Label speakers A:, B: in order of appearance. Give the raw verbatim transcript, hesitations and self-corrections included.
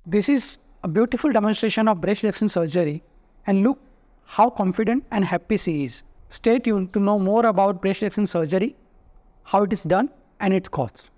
A: This is a beautiful demonstration of breast reduction surgery, and look how confident and happy she is. Stay tuned to know more about breast reduction surgery, how it is done and its costs.